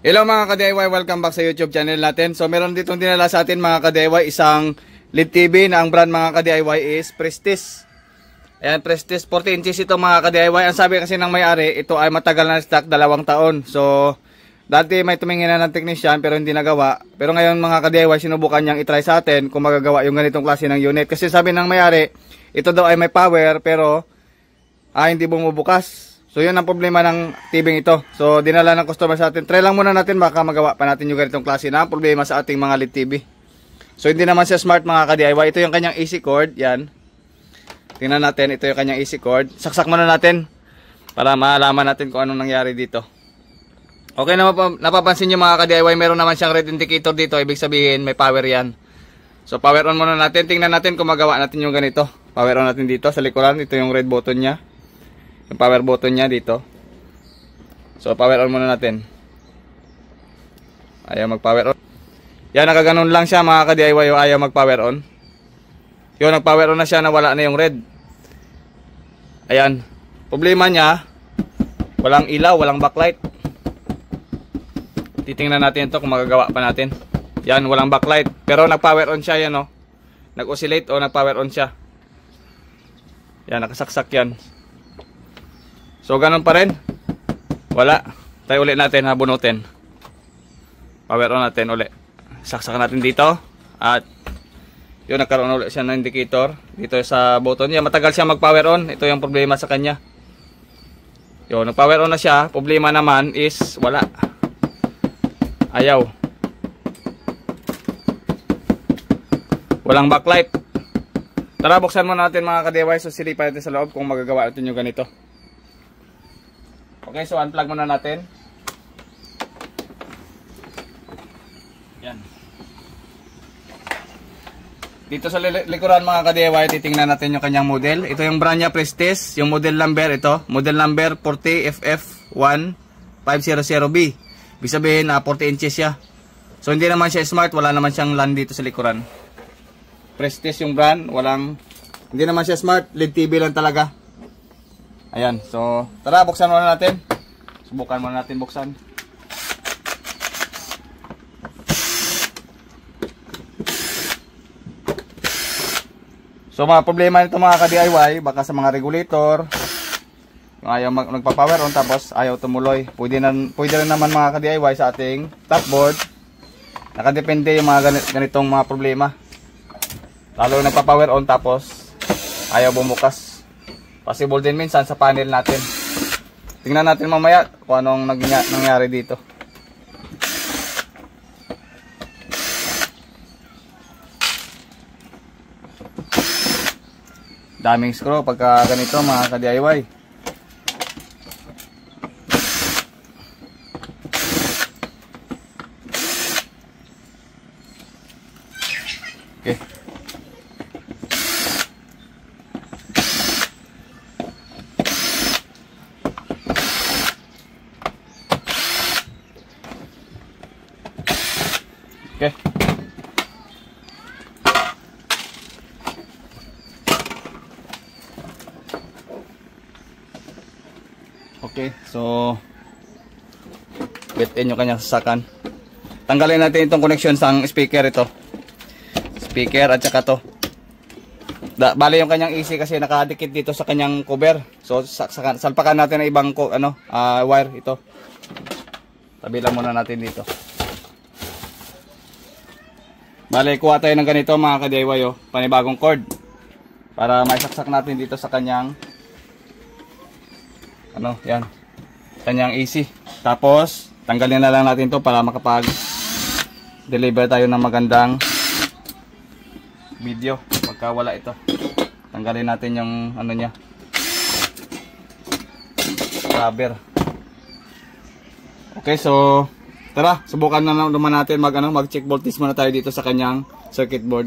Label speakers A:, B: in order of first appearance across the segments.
A: Hello mga ka-DIY, welcome back sa YouTube channel natin. So meron ditong dinala sa atin mga ka-DIY, isang LED TV na ang brand mga ka-DIY is Prestige. Ayan, Prestige 40 inches ito mga ka-DIY. Ang sabi kasi ng may-ari, ito ay matagal na stock, 2 taon. So dati may tumingin na ng technician pero hindi nagawa. Pero ngayon mga ka-DIY, sinubukan niyang itry sa atin kung magagawa yung ganitong klase ng unit. Kasi sabi ng may-ari, ito daw ay may power pero hindi bumubukas. So yun ang problema ng TV ito. So dinala ng customer sa atin. Try lang muna natin, baka magawa pa natin yung ganitong klase na problema sa ating mga LED TV. So hindi naman siya smart mga ka-DIY. Ito yung kanyang AC cord. Yan. Tingnan natin. Ito yung kanyang AC cord. Saksak muna natin para malaman natin kung anong nangyari dito. Okay, napapansin nyo mga ka-DIY, meron naman siyang red indicator dito. Ibig sabihin may power yan. So power on muna natin. Tingnan natin kung magawa natin yung ganito. Power on natin dito sa likuran. Ito yung red button niya. Yung power button niya dito. So power on muna natin. Ayaw mag power on. Yan, nakaganon lang siya mga ka-DIY. Ayaw mag power on. Yun, nag power on na siya, nawala na yung red. Ayan. Problema niya, walang ilaw, walang backlight. Titingnan natin ito kung magagawa pa natin. Yan, walang backlight. Pero nag power on siya, yan o. Nag-oscillate o nag power on siya. Yan, nakasaksak yan. So ganun pa rin. Wala. Tayo ulit natin, habunutin. Power on natin ulit. Saksak natin dito. At yun, nagkaroon ulit siya ng indicator dito sa button niya. Matagal siya mag power on. Ito yung problema sa kanya. Yun, nag power on na siya. Problema naman is wala. Ayaw. Walang backlight. Tara, buksan muna natin mga ka-DIY. So silipan natin sa loob kung magagawa natin yung ganito. Okay, so unplug muna natin. Yan. Dito sa likuran mga ka-DIY, titingnan natin yung kanyang model. Ito yung brand niya, Prestige. Yung model number ito. Model number 40FF1500B. Ibig sabihin na 40 inches siya. So hindi naman siya smart. Wala naman siyang LAN dito sa likuran. Prestige yung brand. Hindi naman siya smart. LED TV lang talaga. Ayan, so tara, buksan muna natin. Subukan muna natin buksan. So mga problema nito mga ka-DIY, baka sa mga regulator, yung ayaw nagpa-power on tapos ayaw tumuloy. Pwede rin naman mga ka-DIY sa ating top board. Nakadepende yung mga ganitong mga problema. Lalo nagpa-power on tapos ayaw bumukas. Possible din minsan sa panel natin. Tingnan natin mamaya kung anong nangyari dito. Daming screw pagka ganito mga ka-DIY. Okay. Okay, so get in yung kanyang sasakan. Tanggalin natin itong connection sa speaker ito. Speaker at saka to. Bali yung kanyang AC kasi nakadikit dito sa kanyang cover. So salpakan natin ng ibang wire ito. Tabi lang muna natin dito. Bali, kuha tayo ng ganito mga ka-DIY, panibagong cord. Para maisaksak natin dito sa kanyang yan. Kanyang AC. Tapos, tanggalin na lang natin to para makapag-deliver tayo ng magandang video. Pagka wala ito. Tanggalin natin yung niya. Rubber. Okay, so tara, subukan na naman natin mag-check voltage muna tayo dito sa kanyang circuit board.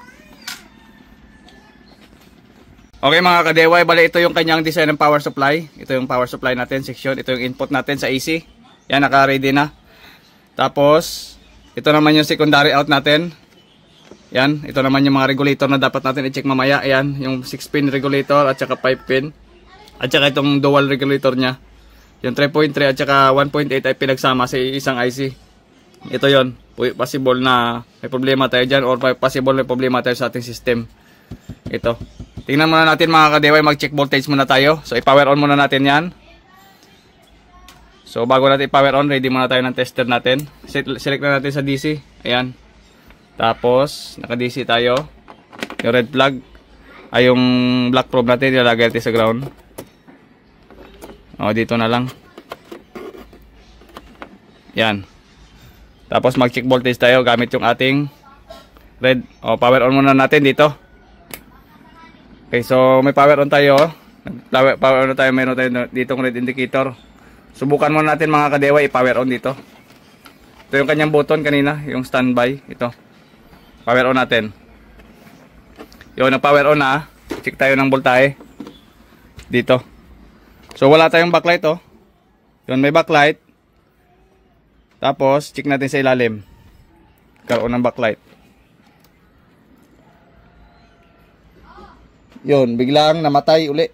A: Okay mga ka-DIY, bali ito yung kanyang design ng power supply. Ito yung power supply natin section. Ito yung input natin sa AC. Yan, naka-ready na. Tapos, ito naman yung secondary out natin. Yan, ito naman yung mga regulator na dapat natin i-check mamaya. Yan, yung 6-pin regulator at saka 5-pin. At saka itong dual regulator niya. Yung 3.3 at saka 1.8 ay pinagsama sa isang IC. Ito yon. Possible na may problema tayo dyan or possible may problema tayo sa ating system. Ito. Tingnan muna natin mga ka-DIY, mag-check voltage muna tayo. So i-power on muna natin yan. So bago natin i-power on, ready muna tayo ng tester natin. Select na natin sa DC. Ayan. Tapos naka-DC tayo. Yung red flag ay yung black probe natin, ilalagay natin sa ground. O, dito na lang. Yan. Tapos mag-check voltage tayo gamit yung ating red. O, power on muna natin dito. Okay, so may power on tayo. Power on tayo, mayroon tayo dito ng red indicator. Subukan muna natin mga ka-DIY, i-power on dito. Ito yung kanyang button kanina, yung standby. Ito. Power on natin. Yun, na-power on na. Check tayo ng voltahe. Dito. So wala tayong backlight oh. Yun, may backlight. Tapos check natin sa ilalim. Karoon ng backlight. Yun, biglang namatay uli.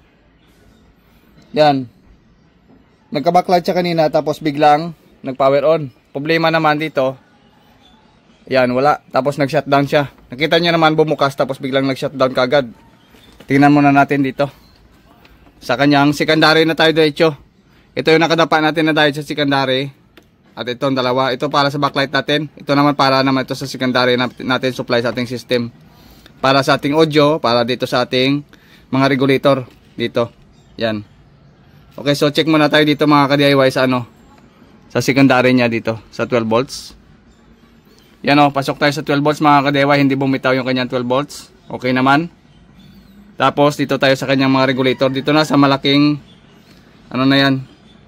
A: Yan. Nagka-backlight siya kanina tapos biglang nag-power on. Problema naman dito. Yan, wala. Tapos nag-shutdown siya. Nakita niyo naman bumukas tapos biglang nag-shutdown kagad. Tingnan muna natin dito. Sa kanyang secondary na tayo diretso. Ito yung nakadapa natin na dahil sa secondary. At itong dalawa. Ito para sa backlight natin. Ito naman para naman ito sa secondary natin supply sa ating system. Para sa ating audio. Para dito sa ating mga regulator. Dito. Yan. Okay, so check muna tayo dito mga ka-DIY sa ano. Sa secondary niya dito. Sa 12 volts. Yan o. Pasok tayo sa 12 volts mga ka-DIY. Hindi bumitaw yung kanyang 12 volts. Okay naman. Tapos dito tayo sa kanyang mga regulator. Dito na sa malaking ano na yan.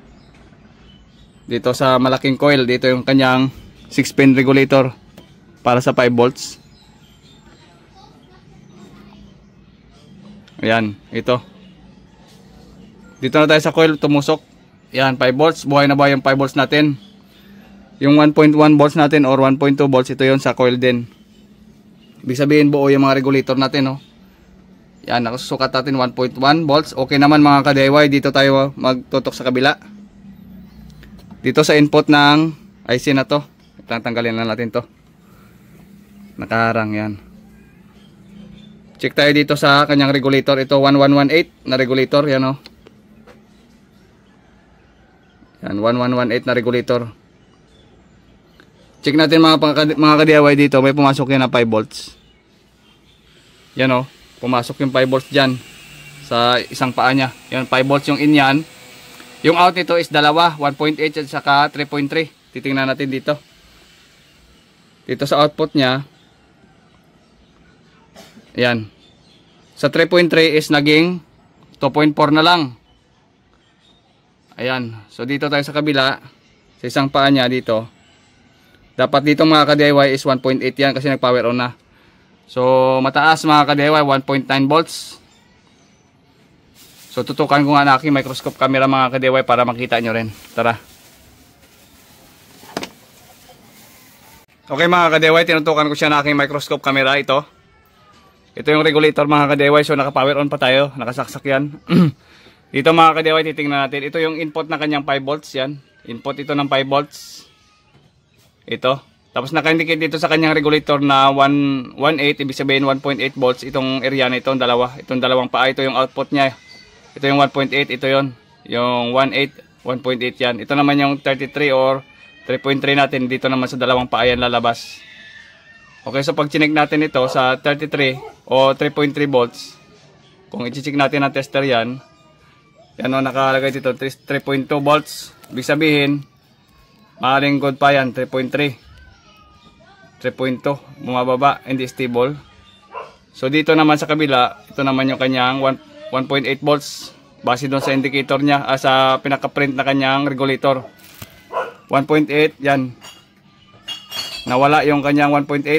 A: Dito sa malaking coil. Dito yung kanyang 6-pin regulator. Para sa 5 volts. Ayan. Ito. Dito na tayo sa coil. Tumusok. Ayan. 5 volts. Buhay na buhay yung 5 volts natin. Yung 1.1 volts natin or 1.2 volts. Ito yon sa coil din. Ibig sabihin buo yung mga regulator natin. Oh. Yan, nakasukat natin 1.1 volts. Okay naman mga ka-DIY. Dito tayo magtutok sa kabila. Dito sa input ng IC na to. Tanggalin na natin to. Nakaharang yan. Check tayo dito sa kanyang regulator. Ito 1118 na regulator. Yan o. Yan, 1118 na regulator. Check natin mga ka-DIY dito. May pumasok yan na 5 volts. Yan o. Pumasok yung 5 volts dyan sa isang paa nya. Yan, 5 volts yung in yan. Yung out nito is dalawa, 1.8 at saka 3.3. Titingnan natin dito. Dito sa output nya. Yan. Sa 3.3 is naging 2.4 na lang. Ayan. So dito tayo sa kabila. Sa isang paa nya dito. Dapat dito mga ka-DIY is 1.8 yan kasi nag-power on na. So, mataas mga ka-DIY, 1.9 volts. So, tutukan ko nga na aking microscope camera mga ka-DIY para makita nyo rin. Tara. Okay mga ka-DIY, tinutukan ko siya na aking microscope camera. Ito yung regulator mga ka-DIY. So, naka-power on pa tayo. Nakasaksak yan. Dito mga ka-DIY, titingnan natin. Ito yung input na kanyang 5 volts yan. Input ito ng 5 volts. Ito. Tapos naka-indicate dito sa kanyang regulator na 1.8, ibig sabihin 1.8 volts itong area na itong dalawa. Itong dalawang paa, ito yung output niya. Ito yung 1.8, ito yon. Yung 1.8, 1.8 yan. Ito naman yung 33 or 3.3 natin. Dito naman sa dalawang paa yan lalabas. Okay, so pag chinek natin ito sa 33 o 3.3 volts, kung i-check natin ang tester yan, yan o, nakalagay dito 3.2 volts. Ibig sabihin, maaaring good pa yan, 3.2 bumababa, hindi stable. So dito naman sa kabila, ito naman yung kanyang 1.8 volts base doon sa indicator niya, sa pinaka-print na kanyang regulator. 1.8, yan. Nawala yung kanyang 1.8.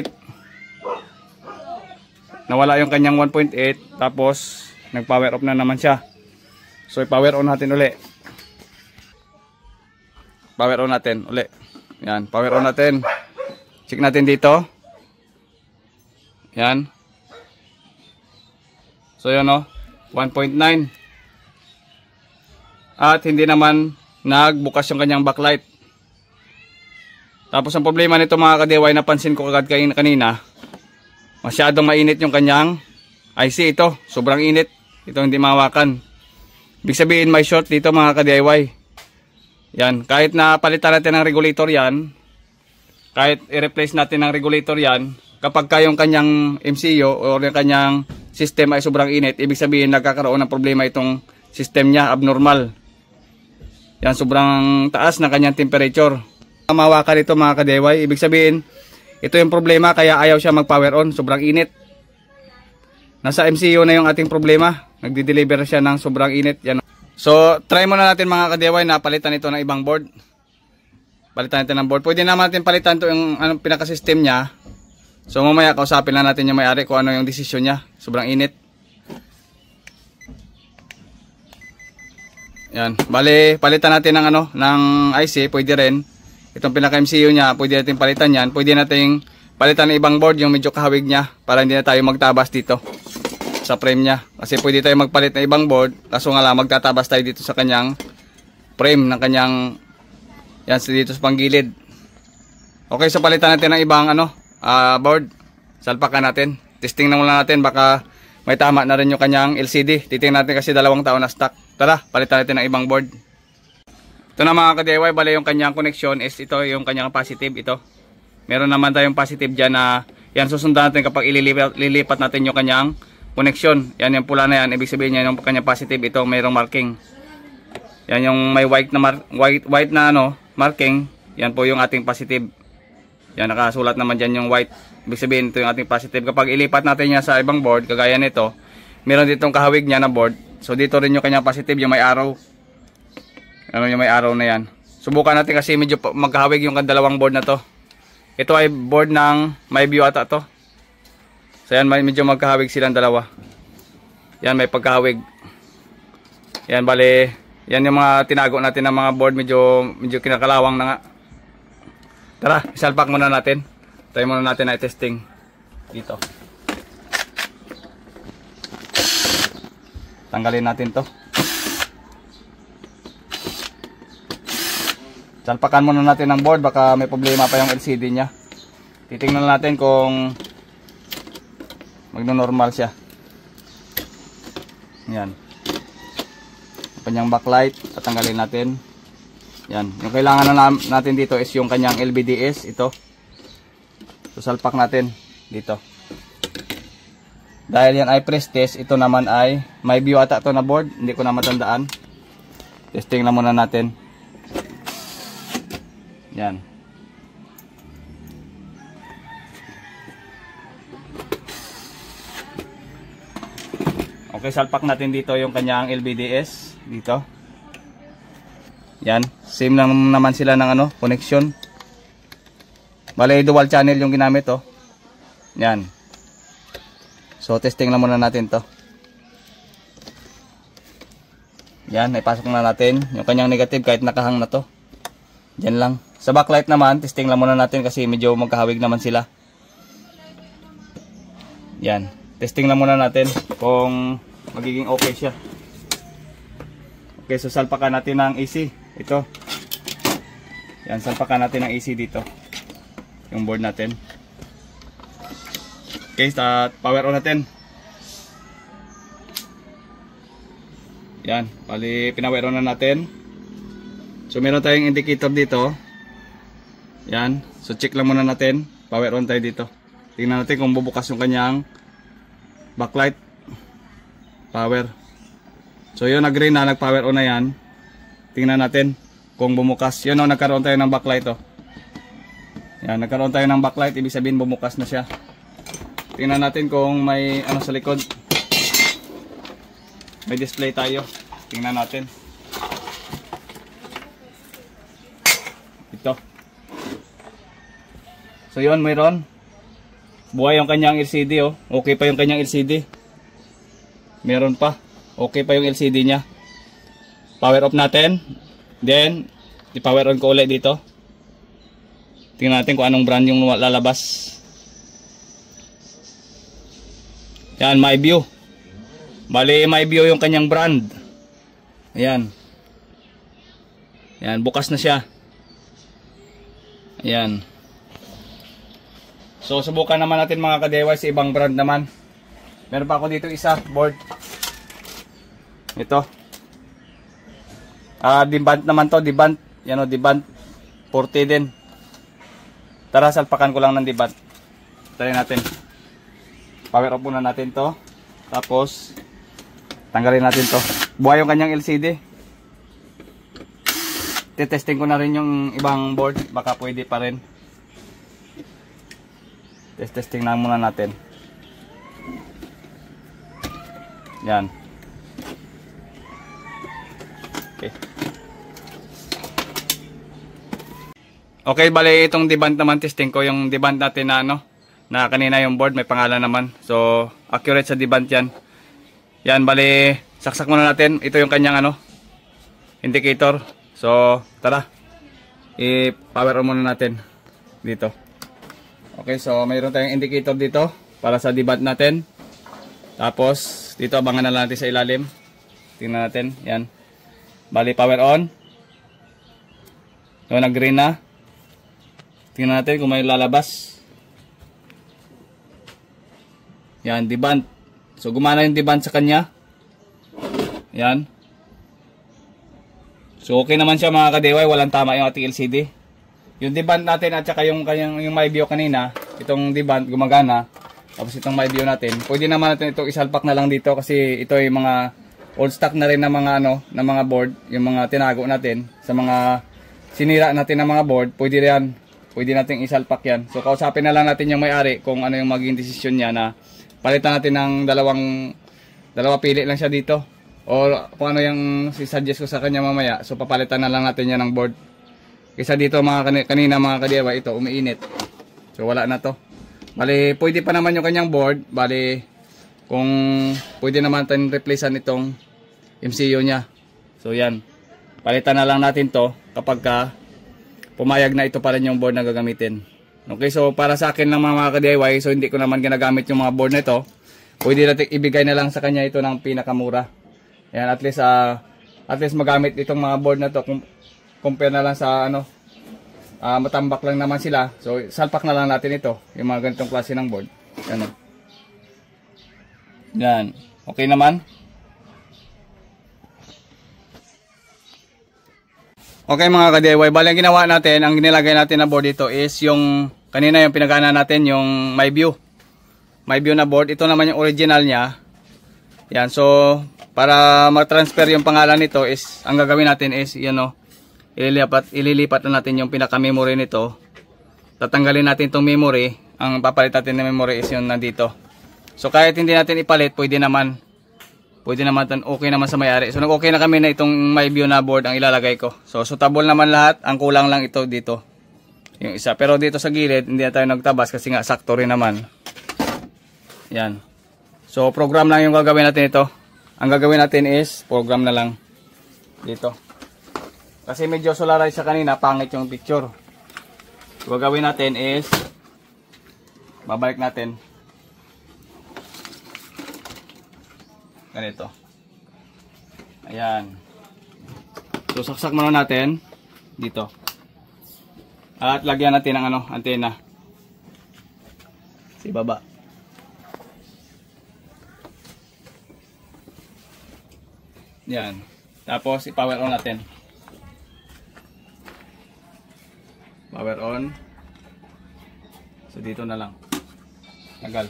A: Nawala yung kanyang 1.8, tapos nag-power off na naman siya. So i-power on natin uli. Power on natin uli. Yan, power on natin. Check natin dito. Yan. So yun o. 1.9. at hindi naman nagbukas yung kanyang backlight. Tapos ang problema nito mga ka-DIY, napansin ko agad kanina, masyadong mainit yung kanyang IC. Ito, sobrang init. Ito hindi mahawakan. Ibig sabihin may short dito mga ka-DIY. Yan, kahit na palitan natin ng regulator yan, kahit i-replace natin ng regulator yan, kapag yung kanyang MCU o yung kanyang system ay sobrang init, ibig sabihin nagkakaroon ng problema itong system niya, abnormal. Yan, sobrang taas na kanyang temperature. Mahawakan ito mga ka-DIY, ibig sabihin ito yung problema kaya ayaw siya mag-power on, sobrang init. Nasa MCU na yung ating problema, nagdi-deliver siya ng sobrang init. Yan. So try muna natin mga ka-DIY na palitan ito ng ibang board. Palitan natin ng board. Pwede naman natin palitan ito yung pinaka-system niya. So mamaya kausapin lang natin yung may-ari kung ano yung desisyon niya. Sobrang init. Yan. Bale, palitan natin ng ng IC, pwede rin. Itong pinaka-MCU niya, pwede natin palitan yan. Pwede natin palitan ng ibang board yung medyo kahawig niya para hindi na tayo magtabas dito sa frame niya. Kasi pwede tayo magpalit ng ibang board, kaso nga lang magtatabas tayo dito sa kanyang frame ng kanyang yan dito sa panggilid. Okay, so palitan natin ng ibang board. Salpakan natin. Testing na muna natin, baka may tama na rin yung kanyang LCD. Titingnan natin kasi 2 taon na stock. Tara, palitan natin ng ibang board. Ito na mga ka-DIY, bale yung kanyang connection is ito, yung kanyang positive ito. Meron naman tayong positive dyan na yan susundan natin kapag ililipat natin yung kanyang connection. Yan yung pula na yan, ibig sabihin yan yung kanyang positive, ito mayroong marking. Yan yung may white na marking, yan po yung ating positive. Yan, nakasulat naman dyan yung white. Ibig sabihin ito yung ating positive. Kapag ilipat natin yan sa ibang board, kagaya nito, meron ditong kahawig niya na board. So dito rin yung kanyang positive, yung may arrow. Yung may arrow na yan. Subukan natin kasi medyo magkahawig yung dalawang board na to. Ito ay board ng MyView ata to. So yan, medyo magkahawig silang dalawa. Yan, may pagkahawig. Yan, bale, yan yung mga tinago natin ng mga board, medyo kinakalawang na nga. Tara, isalpak muna natin. Try muna natin na i-testing dito. Tanggalin natin to. Salpakan muna natin ng board, baka may problema pa yung LCD nya. Titingnan natin kung magno-normal siya. Yan. Kanyang backlight, tatanggalin natin. Yan. Yung kailangan na natin dito is yung kanyang LVDS, ito. So salpak natin dito. Dahil yan ay press test, ito naman ay MyView ata to na board, hindi ko na matandaan. Testing na muna natin. Yan. Okay, salpak natin dito yung kanyang LVDS dito. Yan, same lang naman sila ng connection. Bale, dual channel yung ginamit Yan. So testing lang muna natin to. Yan, ipasok na natin yung kanyang negative kahit nakahang na to. Diyan lang. Sa backlight naman, testing lang muna natin kasi medyo magkahawig naman sila. Yan. Testing lang muna natin kung magiging okay siya. Okay, so salpakan natin ng AC. Ito. Yan, salpakan natin ng AC dito. Yung board natin. Okay, start power on natin. Yan, bali pinawer on na natin. So meron tayong indicator dito. Yan, so check lang muna natin. Power on tayo dito. Tingnan natin kung bubukas yung kanyang backlight. Power. So yun, nag-green na, nag-power on na yan. Tingnan natin kung bumukas. Yun, nagkaroon tayo ng backlight Yan, nagkaroon tayo ng backlight, ibig sabihin bumukas na siya. Tingnan natin kung may sa likod. May display tayo. Tingnan natin. Ito. So yun, mayroon. Buhay yung kanyang LCD Okay pa yung kanyang LCD. Meron pa. Okay pa yung LCD niya. Power off natin. Then, i-power on ko ulit dito. Tingnan natin kung anong brand yung lalabas. Yan, MyView. Bali, MyView yung kanyang brand. Ayan. Yan, bukas na siya. Ayan. So, subukan naman natin mga ka-DIY sa ibang brand naman. Meron pa ako dito isa, board. Ito. Diband naman to, diband. Yan o, diband. 40 din. Tara, salpakan ko lang ng diband. Try natin. Power off muna natin to. Tapos, tanggalin natin to. Buhay yung kanyang LCD. Titesting ko na rin yung ibang board. Baka pwede pa rin. Testing na muna natin. Yan. Okay. Okay, bali itong diband naman testing ko. Yung diband natin na ano, na kanina yung board may pangalan naman. So, accurate sa diband yan. Yan, bali saksak muna natin. Ito yung kanyang ano, indicator. So, tara. I-power on muna natin dito. Okay, so mayroon tayong indicator dito para sa diband natin. Tapos, dito abangan na lang natin sa ilalim. Tingnan natin, yan. Bali, power on. So, nag-green na. Tingnan natin kung may lalabas. Yan, diband. So, gumana yung diband sa kanya. Yan. So, okay naman siya mga ka-DIY. Walang tama yung ating LCD. Yung diband natin at saka yung my view kanina, itong diband gumagana. Tapos itong my view natin. Pwede naman natin itong isalpak na lang dito kasi ito yung mga old stock na rin na mga ano, na mga board, yung mga tinago natin sa mga sinira natin ng mga board. Pwede rin. Pwede nating isalpak yan. So, kausapin na lang natin yung may-ari kung ano yung magiging desisyon niya na palitan natin ng dalawa pili lang siya dito. O kung ano yung suggest ko sa kanya mamaya. So, papalitan na lang natin yan ng board. Kaysa dito mga kanina mga ka-DIY, ito umiinit. So, wala na to. Bali, pwede pa naman yung kanyang board. Bali, kung pwede naman natin replacean itong MCU niya. So, yan. Palitan na lang natin to kapag pumayag na ito pa rin yung board na gagamitin. Okay, so para sa akin lang mga ka-DIY, so hindi ko naman ginagamit yung mga board na ito. Pwede natin ibigay na lang sa kanya ito ng pinakamura. Yan, at least magamit itong mga board na to compare na lang sa ano, matambak lang naman sila. So salpak na lang natin ito, yung mga ganitong klase ng board. Yan. Yan. Okay naman. Okay mga ka-DIY, bali ang ginawa natin, ang nilagay natin na board dito is yung kanina yung pinagana natin yung my view na board. Ito naman yung original niya. Yan, so para ma-transfer yung pangalan nito is ang gagawin natin is yan o, ililipat na natin yung pinaka-memory nito. Tatanggalin natin itong memory. Ang papalit natin ng memory is yun nandito. So kahit hindi natin ipalit, pwede naman okay naman sa may-ari. So nag-okay na kami na itong my view na board ang ilalagay ko. So suitable naman lahat. Ang kulang lang ito dito. Yung isa. Pero dito sa gilid, hindi na tayo nagtabas kasi nga sakto rin naman. Yan. So program lang yung gagawin natin ito. Ang gagawin natin is program na lang dito. Kasi medyo solarize sa kanina, pangit yung picture. So gagawin natin is babalik natin. Ganito. Ayan. So saksak muna natin dito. At lagyan natin ng ano, antena. Sa baba. Yan. Tapos i-power on natin. Power on. So dito na lang. Tagal.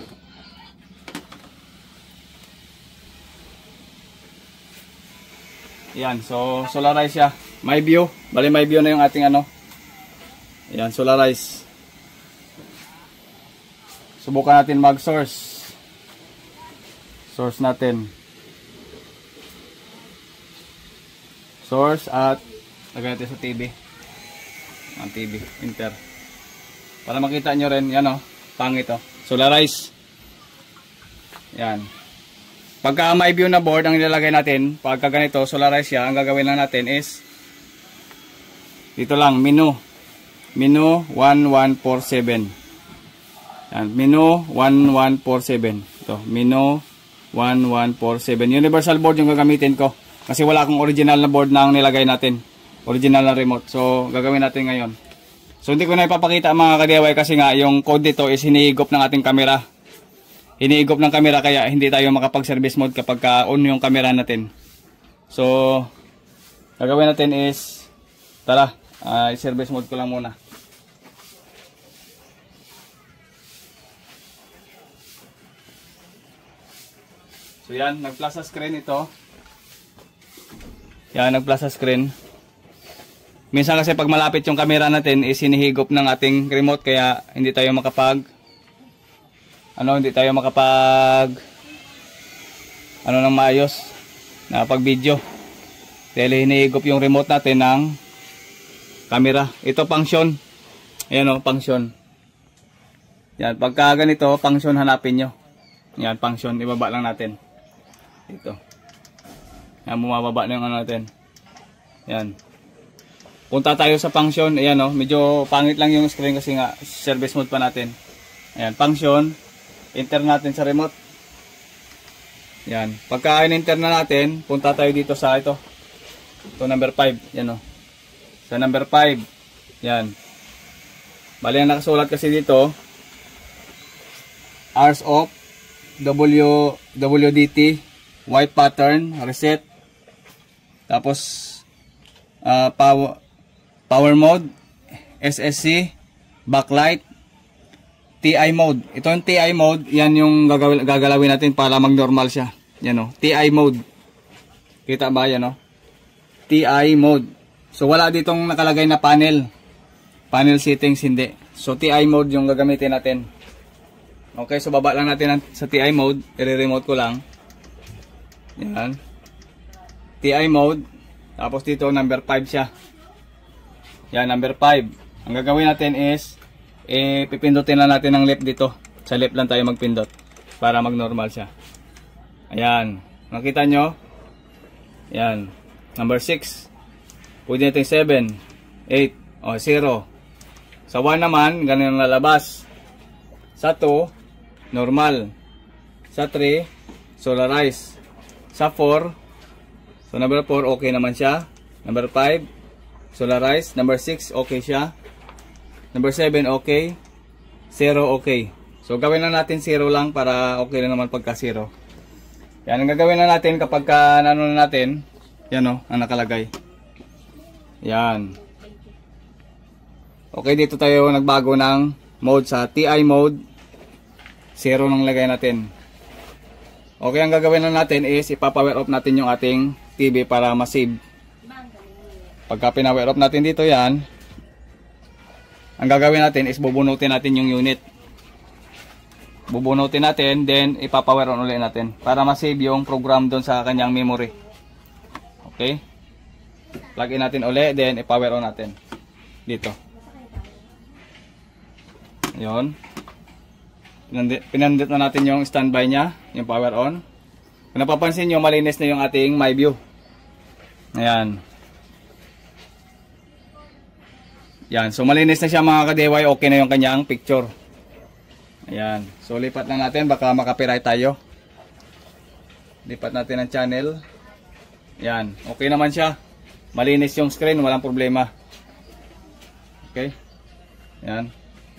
A: Yan, so solarize siya. My view. Bali my view na yung ating ano. Yan, solarize. Subukan natin mag-source. Source natin. Source at lagay natin sa TV. Ang TV, Inter. Para makita nyo rin, yan o. Pangit o. Solarize. Yan. Pagka may view na board ang nilalagay natin, pagka ganito, solarize siya, ang gagawin lang natin is dito lang, menu 1147. Yan, menu 1147. Ito, menu 1147. Universal board yung gagamitin ko kasi wala akong original na board na ang nilagay natin. Original na remote. So, gagawin natin ngayon. So, hindi ko na ipapakita mga ka-DIY kasi nga yung code dito is hinihigop ng ating camera. Hinihigop ng camera kaya hindi tayo makapag-service mode kapag on yung camera natin. So, gagawin natin is, tara, service mode ko lang muna. So, yan, nag-plus sa screen ito. Yan, nag-plus sa screen. Minsan kasi pag malapit yung camera natin is hinihigop ng ating remote kaya hindi tayo makapag ng maayos na pag video. Dahil hinihigop yung remote natin ng camera. Ito function. Ayan o, function. Yan, pagka ganito, function hanapin nyo. Yan, function. Ibaba lang natin. Ito. Yan, bumababa na yung ano natin. Yan. Punta tayo sa function. Ayan o, medyo pangit lang yung screen kasi nga service mode pa natin. Ayan, function. Enter natin sa remote. Yan. Pagka in-enter na natin, punta tayo dito sa ito. Ito number 5. Yan o. Sa number 5. Yan. Bali ang nakasulat kasi dito. Hours off. WDT. White pattern. Reset. Tapos power mode, SSC, backlight, TI mode. Ito yung TI mode, yan yung gagalawin natin para mag-normal siya. Yan o, TI mode. Kita ba yan o? TI mode. So wala ditong nakalagay na panel. Panel settings hindi. So TI mode yung gagamitin natin. Okay, so baba lang natin sa TI mode. I-remote ko lang. Yan. TI mode. Tapos dito number 5 siya. Yan, number 5. Ang gagawin natin is, pipindutin lang natin ng left dito. Sa left lang tayo magpindot. Para mag-normal siya. Ayan. Nakita nyo? Yan. Number 6. Pwede natin 7, 8, o 0. Sa 1 naman, ganun ang lalabas. Sa 2, normal. Sa 3, solarize. Sa 4, so number 4, okay naman siya. Number 5, solarize. Number 6, okay siya. Number 7, okay. 0, okay. So, gawin lang natin 0 lang para okay lang naman pagka 0. Yan, ang gagawin na natin kapag ano na natin, yan o, ang nakalagay. Yan. Okay, dito tayo nagbago ng mode sa TI mode. 0 nang lagay natin. Okay, ang gagawin na natin is ipa-power off natin yung ating TV para ma-save. Pagka pina-power off natin dito yan, ang gagawin natin is bubunutin natin yung unit. Bubunutin natin, then ipa-power on ulit natin para ma-save yung program doon sa kanyang memory. Okay? Plug in natin ulit, then ipa-power on natin. Dito. Yun. Pinandit na natin yung standby niya, yung power on. Kung napapansin nyo, malinis na yung ating my view. Ayan. Yan, so malinis na siya mga ka-DIY, okay na yung kanyang picture. Ayan, so lipat lang natin, baka makapiright tayo. Lipat natin ang channel. Yan, okay naman siya. Malinis yung screen, walang problema. Okay. Yan.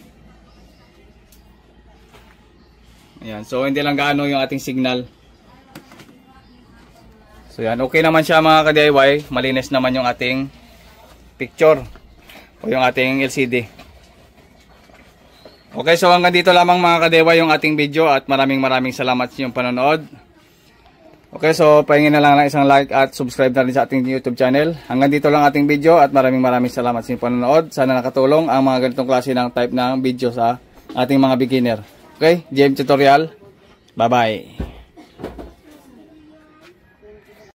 A: Ayan, so hindi lang gaano yung ating signal. So yan, okay naman siya mga ka-DIY. Malinis naman yung ating picture o yung ating LCD. Okay, so hanggang dito lamang mga ka-DIY yung ating video at maraming salamat sa inyong panonood. Okay, so pahingin na lang ng isang like at subscribe na rin sa ating YouTube channel. Hanggang dito lang ating video at maraming salamat sa inyong panonood. Sana nakatulong ang mga ganitong klase ng type ng video sa ating mga beginner. Okay, GM Tutorial. Bye-bye.